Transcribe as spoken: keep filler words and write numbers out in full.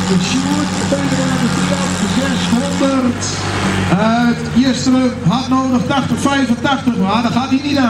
Sjoerd, zeshonderd. Uh, het eerste had nodig tachtig, vijfentachtig, maar dat gaat hij niet aan.